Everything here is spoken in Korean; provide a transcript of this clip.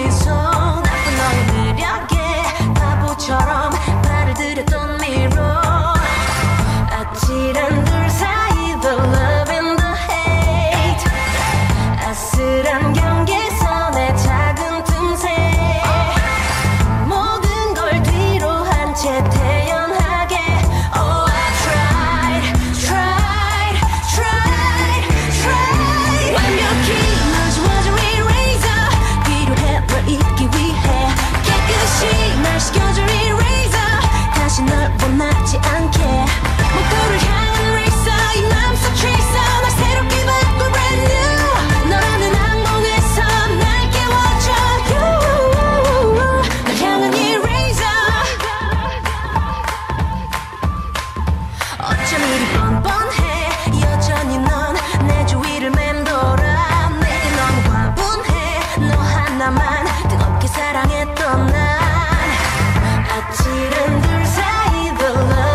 미소 나쁜 너의 느려게 바보처럼 발을 들였던 미로 아찔한 둘 사이 the love and the hate 아슬한 경계선의 작은 틈새 모든 걸 뒤로 한 채 태연하게 Oh I tried 완벽히 널 지워줄 eraser 필요해 널 잊기 위해 깨끗이 날 씻겨줄 eraser 다시 널 원하지 않게 목표를 향한 racer 이 맘속 chaser 날 새롭게 바꿔 brand new 너라는 악몽에서 날 깨워줘 you 날 향한 eraser 어쩜 이리 뻔뻔해 여전히 넌 내 주위를 맴돌아 내게 너무 과분해 너 하나만 뜨겁게 사랑했던 난 아찔한 둘 사이 the love